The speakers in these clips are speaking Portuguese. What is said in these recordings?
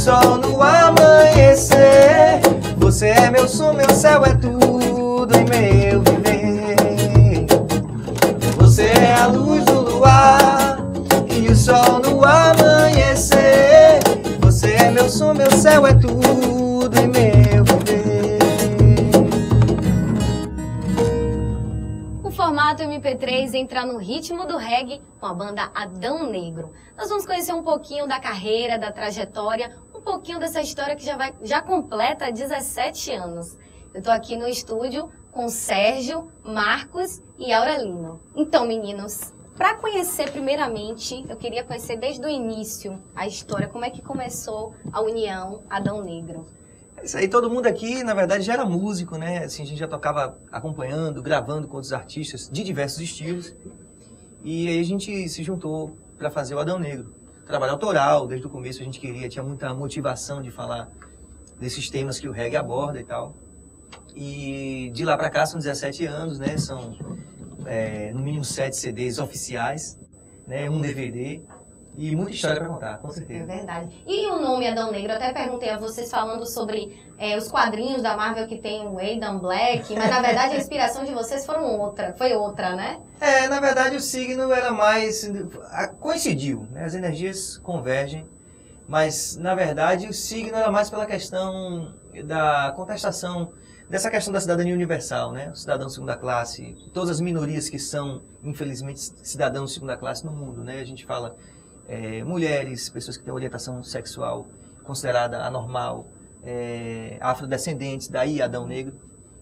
sol no amanhecer. Você é meu som, meu céu, é tudo em meu viver. Você é a luz do luar e o sol no amanhecer. Você é meu som, meu céu, é tudo em meu viver. O formato MP3 entra no ritmo do reggae com a banda Adão Negro. Nós vamos conhecer um pouquinho da carreira, da trajetória, um pouquinho dessa história que já completa 17 anos. Eu tô aqui no estúdio com Sérgio, Marcos e Aurelino. Então, meninos, para conhecer primeiramente, eu queria conhecer desde o início a história, como é que começou a união Adão Negro. Isso aí, todo mundo aqui, na verdade, já era músico, né? Assim, a gente já tocava acompanhando, gravando com outros artistas de diversos estilos. E aí a gente se juntou para fazer o Adão Negro. Trabalho autoral, desde o começo a gente queria, tinha muita motivação de falar desses temas que o reggae aborda e tal. E de lá para cá são 17 anos, né? São no mínimo 7 CDs oficiais, né? Um DVD. E muita história para contar, com certeza. É verdade. E o nome Adão Negro, eu até perguntei a vocês falando sobre os quadrinhos da Marvel que tem o Adam Black, mas na verdade a inspiração de vocês foi outra, né? Na verdade o signo era mais... coincidiu, né? As energias convergem, mas na verdade o signo era mais pela questão da contestação, dessa questão da cidadania universal, né? O cidadão de segunda classe, todas as minorias que são, infelizmente, cidadãos de segunda classe no mundo, né? A gente fala... mulheres, pessoas que têm orientação sexual considerada anormal, afrodescendentes, daí Adão Negro.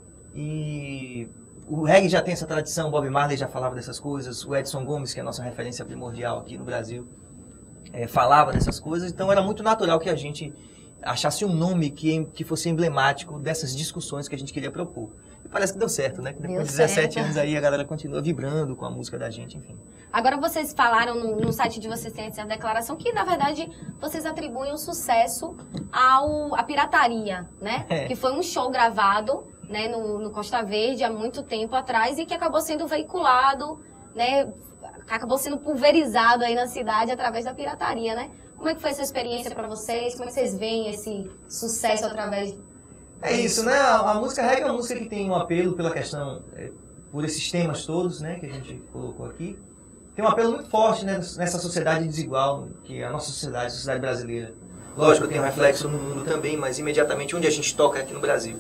E o reggae já tem essa tradição, Bob Marley já falava dessas coisas, o Edson Gomes, que é a nossa referência primordial aqui no Brasil, falava dessas coisas, então era muito natural que a gente achasse um nome que fosse emblemático dessas discussões que a gente queria propor. E parece que deu certo, né? Que depois de 17 anos aí a galera continua vibrando com a música da gente, enfim. Agora vocês falaram no site de vocês, tem essa declaração, que na verdade vocês atribuem o sucesso à pirataria, né? Que foi um show gravado, né, no Costa Verde há muito tempo atrás e que acabou sendo veiculado, né? Acabou sendo pulverizado aí na cidade através da pirataria, né? Como é que foi essa experiência para vocês? Como é que vocês veem esse sucesso através... É isso, né? A música reggae é uma música que tem um apelo pela questão, por esses temas todos, né, que a gente colocou aqui. Tem um apelo muito forte, né, nessa sociedade desigual, que é a nossa sociedade, a sociedade brasileira. Lógico, tem um reflexo no mundo também, mas imediatamente onde a gente toca é aqui no Brasil.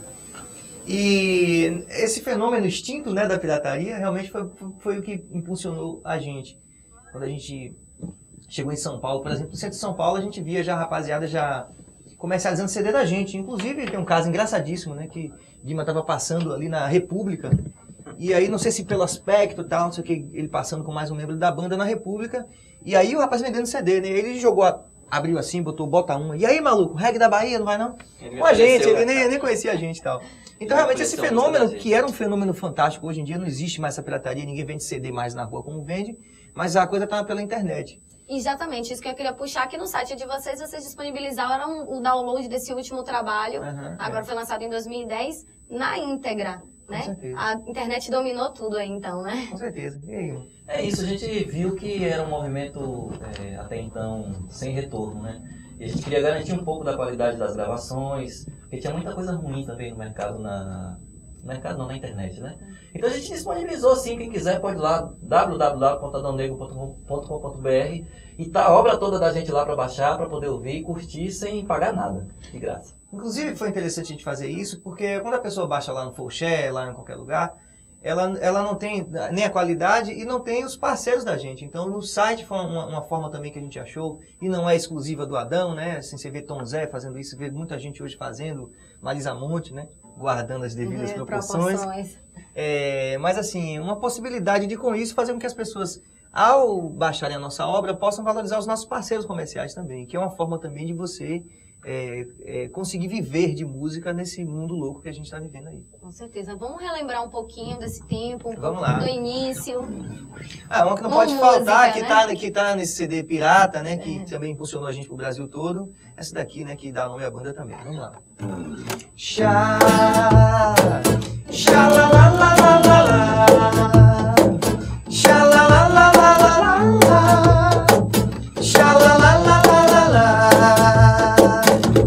E esse fenômeno extinto, né, da pirataria realmente foi o que impulsionou a gente. Quando a gente chegou em São Paulo, por exemplo, no centro de São Paulo, a gente via já a rapaziada já comercializando CD da gente. Inclusive, tem um caso engraçadíssimo, né, que Guima estava passando ali na República, e aí, não sei se pelo aspecto e tal, não sei o que, ele passando com mais um membro da banda na República, e aí o rapaz vendendo CD, né, ele jogou, abriu assim, botou bota uma, e aí, maluco, reggae da Bahia, não vai não? Com a gente, ele nem conhecia a gente e tal. Então, realmente, esse fenômeno, que era um fenômeno fantástico, hoje em dia não existe mais essa pirataria, ninguém vende CD mais na rua como vende, mas a coisa tá pela internet. Exatamente, isso que eu queria puxar aqui no site de vocês disponibilizaram o download desse último trabalho, agora foi lançado em 2010, na íntegra, né? Com certeza. A internet dominou tudo aí então, né? Com certeza. E aí? É isso, a gente viu que era um movimento até então sem retorno, né? E a gente queria garantir um pouco da qualidade das gravações, porque tinha muita coisa ruim também no mercado, na internet, né? Então a gente disponibilizou, assim, quem quiser pode ir lá, www.adãonegro.com.br, e tá a obra toda da gente lá para baixar, para poder ouvir e curtir sem pagar nada, de graça. Inclusive foi interessante a gente fazer isso, porque quando a pessoa baixa lá no Forshare, lá em qualquer lugar, ela não tem nem a qualidade e não tem os parceiros da gente. Então no site foi uma forma também que a gente achou, e não é exclusiva do Adão, né? Assim, você vê Tom Zé fazendo isso, você vê muita gente hoje fazendo, Marisa Monte, né? Guardando as devidas proporções. Mas assim, uma possibilidade de com isso fazer com que as pessoas, ao baixarem a nossa obra, possam valorizar os nossos parceiros comerciais também, que é uma forma também de você conseguir viver de música nesse mundo louco que a gente está vivendo aí. Com certeza. Vamos relembrar um pouquinho desse tempo, um Vamos pouco lá. do início. Uma que não pode faltar, que tá nesse CD pirata, né, que também impulsionou a gente pro Brasil todo. Essa daqui, né, que dá nome à banda também. Vamos lá. Xa, xa la la la la la la, xa la la la la la la, xa la la la la la la.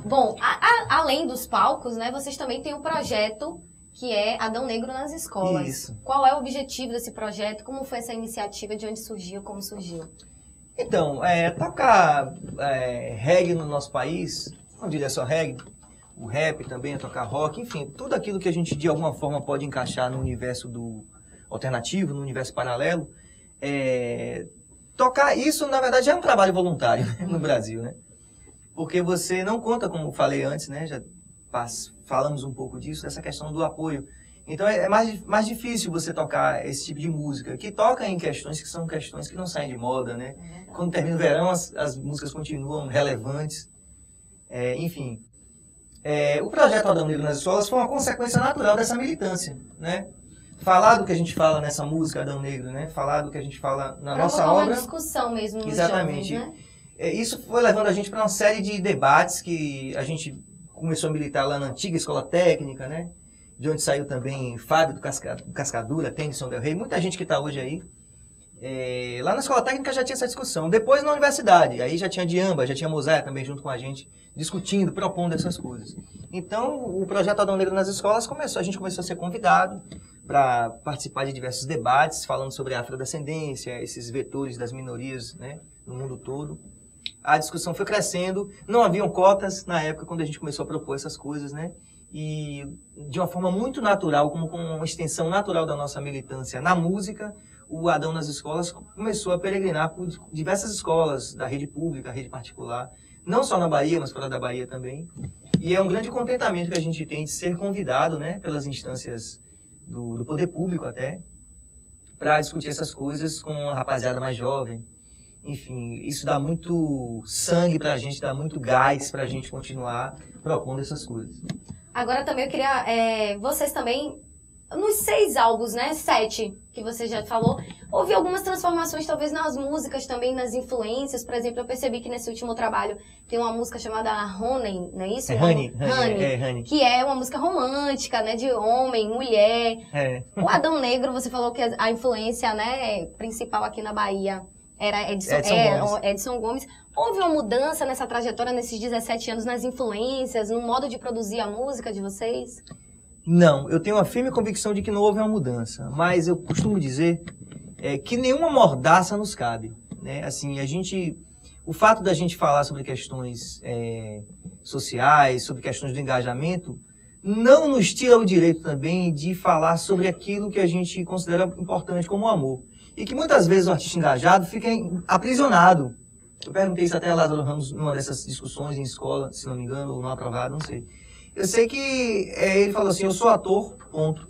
Bom, além dos palcos, né, vocês também têm um projeto que é Adão Negro nas escolas. Isso. Qual é o objetivo desse projeto? Como foi essa iniciativa? De onde surgiu? Como surgiu? Então, tocar reggae no nosso país, não diria só reggae, o rap também, tocar rock, enfim, tudo aquilo que a gente de alguma forma pode encaixar no universo do alternativo, no universo paralelo, tocar isso, na verdade, é um trabalho voluntário no Brasil, né? Porque você não conta, como eu falei antes, né? Já falamos um pouco disso, dessa questão do apoio. Então é mais difícil você tocar esse tipo de música, que toca em questões que são questões que não saem de moda, né? Quando termina o verão, as músicas continuam relevantes. Enfim, o projeto Adão Negro nas escolas foi uma consequência natural dessa militância, né? Falar do que a gente fala nessa música Adão Negro, né? Falar do que a gente fala na nossa obra. Uma discussão mesmo nos exatamente. jovens, né? Isso foi levando a gente para uma série de debates que a gente começou a militar lá na antiga escola técnica, né? De onde saiu também Fábio do Cascadura, Tennyson Del Rey, muita gente que está hoje aí. Lá na escola técnica já tinha essa discussão. Depois na universidade, aí já tinha Diamba, já tinha Mosaia também junto com a gente, discutindo, propondo essas coisas. Então o projeto Adão Negro nas escolas a gente começou a ser convidado para participar de diversos debates, falando sobre a afrodescendência, esses vetores das minorias, né, no mundo todo. A discussão foi crescendo, não haviam cotas na época quando a gente começou a propor essas coisas, né? E de uma forma muito natural, como uma extensão natural da nossa militância na música, o Adão nas escolas começou a peregrinar por diversas escolas da rede pública, rede particular, não só na Bahia, mas fora da Bahia também. E é um grande contentamento que a gente tem de ser convidado, né, pelas instâncias do poder público até, para discutir essas coisas com a rapaziada mais jovem. Enfim, isso dá muito sangue pra gente, dá muito gás pra gente continuar propondo essas coisas. Agora também eu queria, vocês também, nos 6 álbuns, né, 7 que você já falou, houve algumas transformações talvez nas músicas também, nas influências. Por exemplo, eu percebi que nesse último trabalho tem uma música chamada Honey, não é isso? Honey. Que é uma música romântica, né, de homem, mulher. O Adão Negro, você falou que a influência, né, principal aqui na Bahia era Edson Gomes. Houve uma mudança nessa trajetória, nesses 17 anos, nas influências, no modo de produzir a música de vocês? Não, eu tenho uma firme convicção de que não houve uma mudança, mas eu costumo dizer que nenhuma mordaça nos cabe, né? Assim, o fato da gente falar sobre questões sociais, sobre questões do engajamento, não nos tira o direito também de falar sobre aquilo que a gente considera importante como o amor. E que muitas vezes o artista engajado fica aprisionado. Eu perguntei isso até a Lázaro Ramos numa dessas discussões em escola, se não me engano, ou não aprovado, não sei. Eu sei que ele falou assim, eu sou ator, ponto.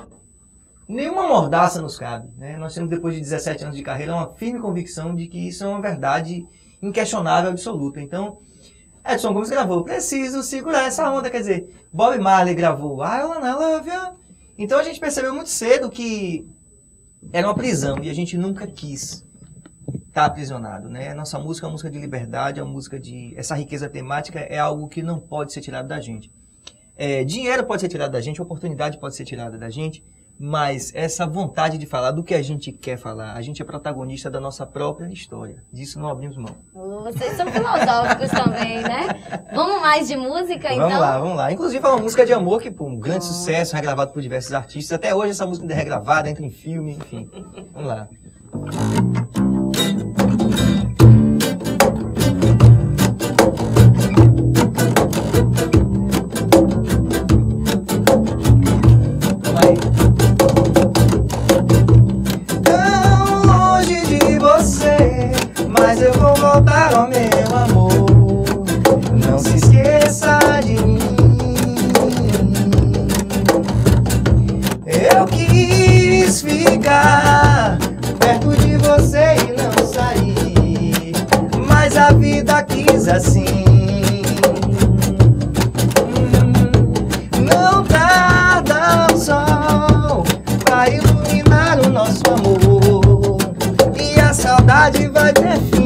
Nenhuma mordaça nos cabe, né? Nós temos, depois de 17 anos de carreira, uma firme convicção de que isso é uma verdade inquestionável, absoluta. Então, Edson Gomes gravou, preciso segurar essa onda, quer dizer, Bob Marley gravou, I Wanna Love You. Então a gente percebeu muito cedo que era uma prisão e a gente nunca quis estar aprisionado, né? A nossa música é uma música de liberdade, é uma música de... Essa riqueza temática é algo que não pode ser tirado da gente. Dinheiro pode ser tirado da gente, oportunidade pode ser tirada da gente, mas essa vontade de falar do que a gente quer falar, a gente é protagonista da nossa própria história. Disso não abrimos mão. Vocês são filosóficos também, né? Vamos mais de música, então? Vamos lá. Inclusive é uma música de amor que, pô, um grande sucesso, regravado por diversos artistas. Até hoje essa música ainda é regravada, entra em filme, enfim. Vamos lá. Mas eu vou voltar ao meu amor. Não se esqueça de mim. Eu quis ficar perto de você e não sair, mas a vida quis assim. Não tarda o sol pra iluminar o nosso amor, e a saudade vai ter fim.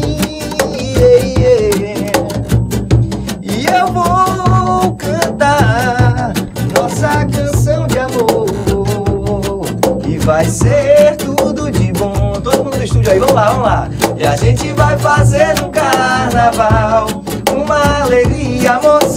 E eu vou cantar nossa canção de amor, e vai ser tudo de bom. Todo mundo no estúdio aí, vamos lá. E a gente vai fazer um carnaval, uma alegria, amor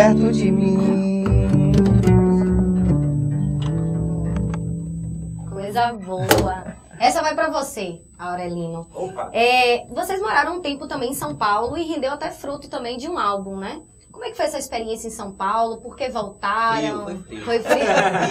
perto de mim. Coisa boa. Essa vai pra você, Aurelino. Opa! Vocês moraram um tempo também em São Paulo e rendeu até fruto também de um álbum, né? Como é que foi essa experiência em São Paulo? Por que voltaram? Foi frio.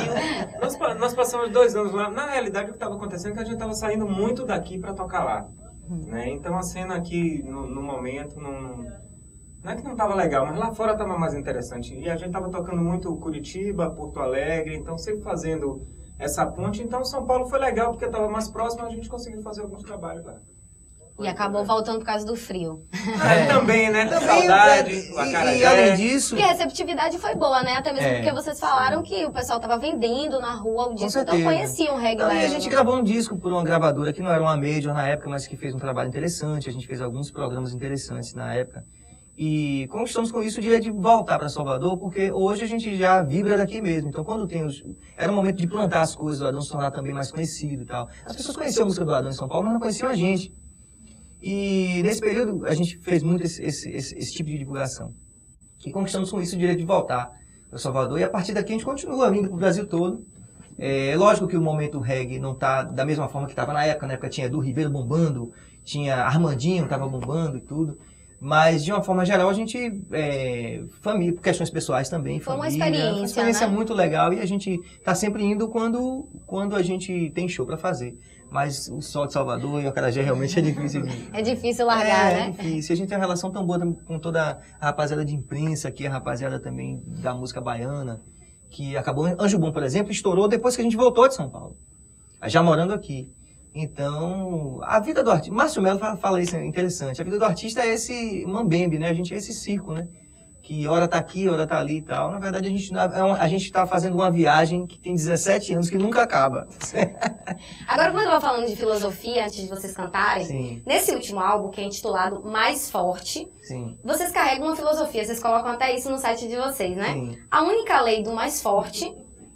Nós passamos 2 anos lá. Na realidade, o que estava acontecendo é que a gente estava saindo muito daqui para tocar lá. Né? Então, a cena aqui, no momento, não é que não estava legal, mas lá fora estava mais interessante. E a gente estava tocando muito Curitiba, Porto Alegre, então sempre fazendo essa ponte. Então, São Paulo foi legal, porque estava mais próximo, a gente conseguiu fazer alguns trabalhos lá. E acabou voltando por causa do frio. Também, né? Saudade, e além disso... E a receptividade foi boa, né? Até mesmo porque vocês falaram que o pessoal tava vendendo na rua o disco, então conheciam o reggae. E a gente gravou um disco por uma gravadora que não era uma major na época, mas que fez um trabalho interessante. A gente fez alguns programas interessantes na época. E conquistamos com isso o direito de voltar para Salvador, porque hoje a gente já vibra daqui mesmo. Então, quando tem era o momento de plantar as coisas, o Adão se tornar também mais conhecido e tal. As pessoas conheciam a música do Adão em São Paulo, mas não conheciam a gente. E nesse período a gente fez muito esse tipo de divulgação. E conquistamos com isso o direito de voltar para Salvador. E a partir daqui a gente continua vindo para o Brasil todo. É lógico que o momento reggae não está da mesma forma que estava na época. Na época tinha Edu Ribeiro bombando, tinha Armandinho estava bombando e tudo. Mas, de uma forma geral, a gente, família, por questões pessoais também, foi família, uma experiência, né? Muito legal e a gente tá sempre indo quando a gente tem show para fazer. Mas o sol de Salvador e o Acarajé realmente é difícil. É difícil largar, né? É difícil. A gente tem uma relação tão boa com toda a rapaziada de imprensa aqui, a rapaziada também da música baiana, que acabou... Anjo Bom, por exemplo, estourou depois que a gente voltou de São Paulo, já morando aqui. Então, a vida do artista... Márcio Melo fala isso, é interessante. A vida do artista é esse mambembe, né? A gente é esse circo, né? Que hora tá aqui, hora tá ali e tal. Na verdade, a gente tá fazendo uma viagem que tem 17 anos, que nunca acaba. Agora, quando eu tava falando de filosofia, antes de vocês cantarem, Sim. Nesse último álbum, que é intitulado Mais Forte, Sim. Vocês carregam uma filosofia, vocês colocam até isso no site de vocês, né? Sim. A única lei do mais forte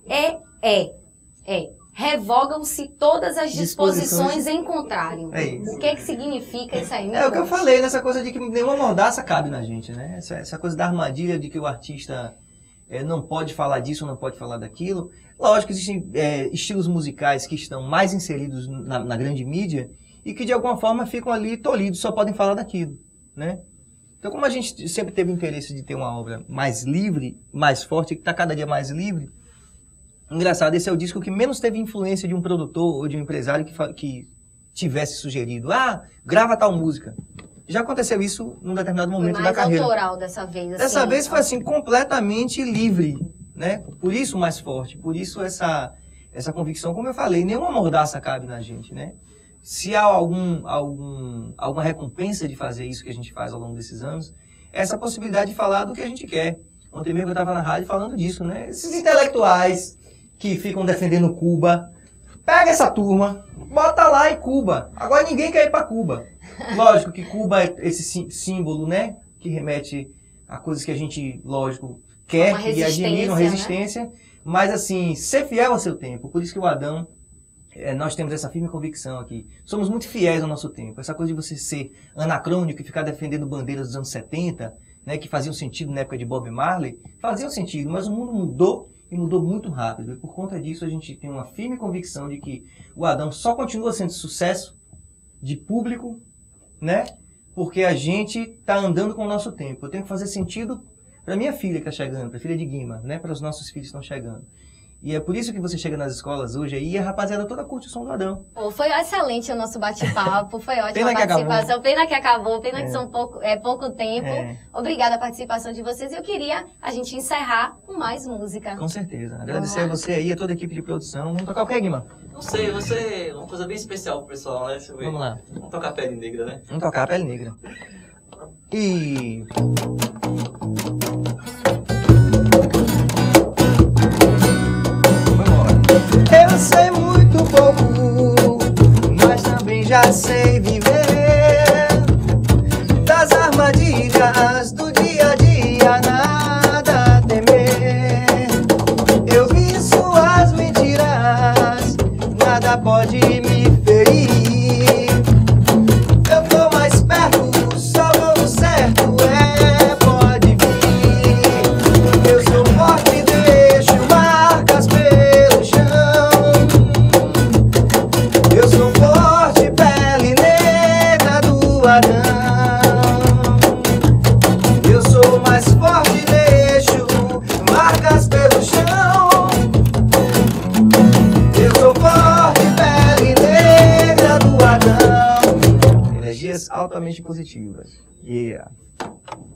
revogam-se todas as disposições em contrário. É isso. O que significa isso aí? É o que eu falei, nessa coisa de que nenhuma mordaça cabe na gente, né? Essa coisa da armadilha de que o artista não pode falar disso, não pode falar daquilo. Lógico que existem estilos musicais que estão mais inseridos na grande mídia e que de alguma forma ficam ali tolhidos, só podem falar daquilo, né? Então, como a gente sempre teve interesse de ter uma obra mais livre, mais forte, que está cada dia mais livre, engraçado, esse é o disco que menos teve influência de um produtor ou de um empresário que tivesse sugerido, grava tal música. Já aconteceu isso num determinado momento da carreira. Foi mais autoral dessa vez. Assim, dessa vez foi assim, completamente livre, né? Por isso mais forte, por isso essa convicção, como eu falei, nenhuma mordaça cabe na gente, né? Se há alguma recompensa de fazer isso que a gente faz ao longo desses anos, é essa possibilidade de falar do que a gente quer. Ontem mesmo eu estava na rádio falando disso, né? Esses intelectuais que ficam defendendo Cuba, pega essa turma, bota lá em Cuba. Agora ninguém quer ir para Cuba. Lógico que Cuba é esse símbolo, né? Que remete a coisas que a gente, lógico, quer e admira, uma resistência. Né? Mas assim, ser fiel ao seu tempo. Por isso que o Adão, nós temos essa firme convicção aqui. Somos muito fiéis ao nosso tempo. Essa coisa de você ser anacrônico e ficar defendendo bandeiras dos anos 70, né, que faziam sentido na época de Bob Marley, faziam sentido, mas o mundo mudou e mudou muito rápido. E por conta disso a gente tem uma firme convicção de que o Adão só continua sendo sucesso de público, né, porque a gente está andando com o nosso tempo. Eu tenho que fazer sentido para minha filha que está chegando, para a filha de Guima, né, para os nossos filhos que estão chegando. E é por isso que você chega nas escolas hoje aí e a rapaziada toda curte o som do Adão. Foi excelente o nosso bate-papo, foi ótima a participação. Pena que acabou, pena que são pouco tempo. Obrigada a participação de vocês. Eu queria a gente encerrar com mais música. Com certeza. Agradecer a você aí, a toda a equipe de produção. Vamos tocar o que, Guima? Não sei, uma coisa bem especial pro pessoal, né? Deixa eu ver. Vamos lá. Vamos tocar Pele Negra, né? Vamos tocar a Pele Negra. E... Eu sei muito pouco, mas também já sei viver das armadilhas do dia a dia, nada a temer. Eu vi suas mentiras, nada pode me ferir. Eu tô mais perto, só vou no certo, pode vir. altamente positivas. Yeah.